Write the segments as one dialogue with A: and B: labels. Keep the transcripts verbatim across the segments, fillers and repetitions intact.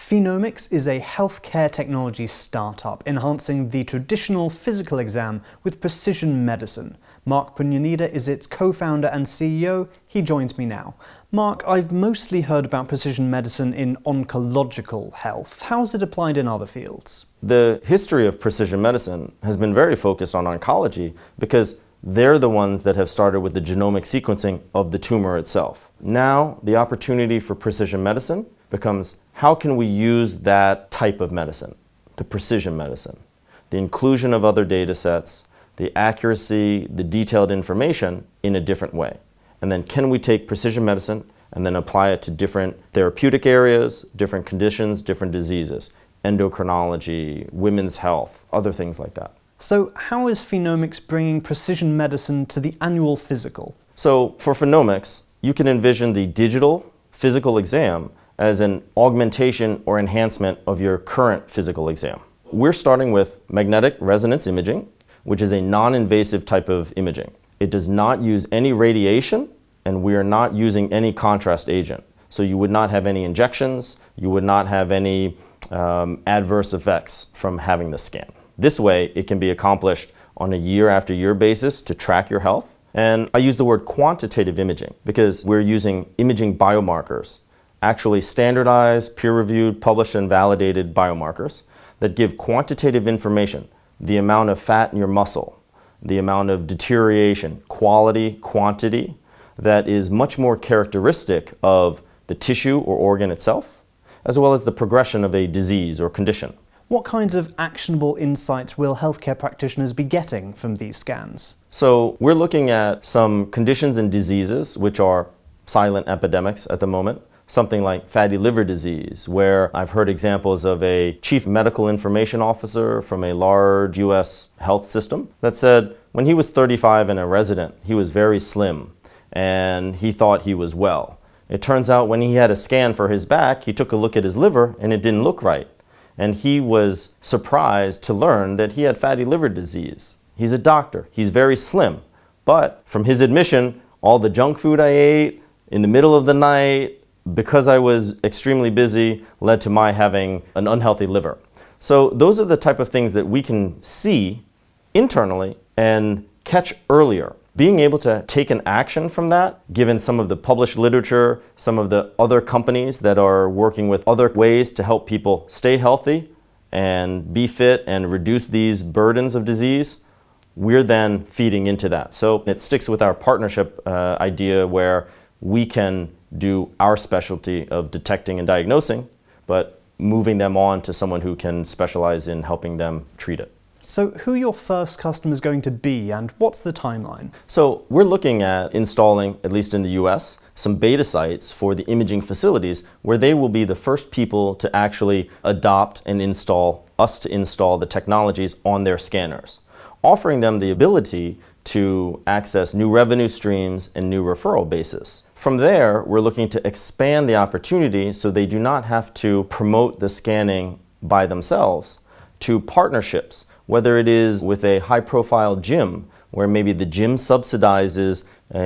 A: PhenoMx is a healthcare technology startup enhancing the traditional physical exam with precision medicine. Mark Punyanitya is its co-founder and C E O. He joins me now. Mark, I've mostly heard about precision medicine in oncological health. How is it applied in other fields?
B: The history of precision medicine has been very focused on oncology because they're the ones that have started with the genomic sequencing of the tumor itself. Now, the opportunity for precision medicine becomes how can we use that type of medicine, the precision medicine, the inclusion of other data sets, the accuracy, the detailed information in a different way. And then can we take precision medicine and then apply it to different therapeutic areas, different conditions, different diseases, endocrinology, women's health, other things like that.
A: So how is PhenoMx bringing precision medicine to the annual physical?
B: So for PhenoMx, you can envision the digital physical exam as an augmentation or enhancement of your current physical exam. We're starting with magnetic resonance imaging, which is a non-invasive type of imaging. It does not use any radiation, and we are not using any contrast agent. So you would not have any injections, you would not have any um, adverse effects from having the scan. This way, it can be accomplished on a year after year basis to track your health. And I use the word quantitative imaging because we're using imaging biomarkers, actually standardized, peer-reviewed, published and validated biomarkers that give quantitative information, the amount of fat in your muscle, the amount of deterioration, quality, quantity, that is much more characteristic of the tissue or organ itself, as well as the progression of a disease or condition.
A: What kinds of actionable insights will healthcare practitioners be getting from these scans?
B: So we're looking at some conditions and diseases which are silent epidemics at the moment. Something like fatty liver disease, where I've heard examples of a chief medical information officer from a large U S health system that said when he was thirty-five and a resident, he was very slim and he thought he was well. It turns out when he had a scan for his back, he took a look at his liver and it didn't look right. And he was surprised to learn that he had fatty liver disease. He's a doctor, he's very slim, but from his admission, all the junk food I ate in the middle of the night, because I was extremely busy, led to my having an unhealthy liver. So those are the type of things that we can see internally and catch earlier. Being able to take an action from that, given some of the published literature, some of the other companies that are working with other ways to help people stay healthy and be fit and reduce these burdens of disease, we're then feeding into that. So it sticks with our partnership uh, idea where we can do our specialty of detecting and diagnosing, but moving them on to someone who can specialize in helping them treat it.
A: So who are your first customers going to be and what's the timeline?
B: So we're looking at installing, at least in the U S, some beta sites for the imaging facilities where they will be the first people to actually adopt and install, us to install the technologies on their scanners, offering them the ability to access new revenue streams and new referral bases. From there, we're looking to expand the opportunity so they do not have to promote the scanning by themselves to partnerships, whether it is with a high-profile gym where maybe the gym subsidizes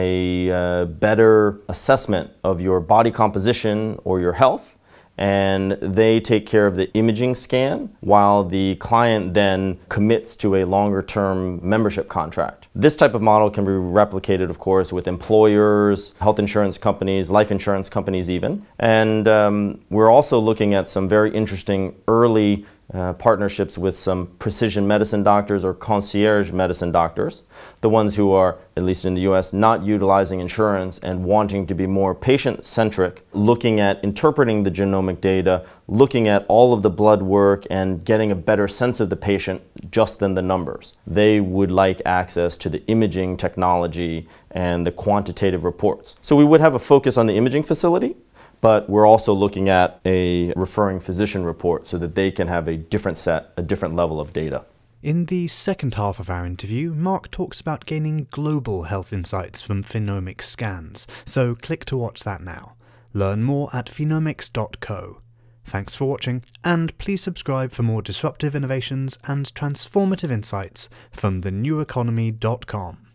B: a uh, better assessment of your body composition or your health, and they take care of the imaging scan while the client then commits to a longer-term membership contract. This type of model can be replicated, of course, with employers, health insurance companies, life insurance companies even. And um, we're also looking at some very interesting early Uh, partnerships with some precision medicine doctors or concierge medicine doctors, the ones who are, at least in the U S, not utilizing insurance and wanting to be more patient-centric, looking at interpreting the genomic data, looking at all of the blood work and getting a better sense of the patient just than the numbers. They would like access to the imaging technology and the quantitative reports. So we would have a focus on the imaging facility, but we're also looking at a referring physician report so that they can have a different set, a different level of data.
A: In the second half of our interview, Mark talks about gaining global health insights from PhenoMx scans, so click to watch that now. Learn more at phenomx dot co. Thanks for watching, and please subscribe for more disruptive innovations and transformative insights from the new economy dot com.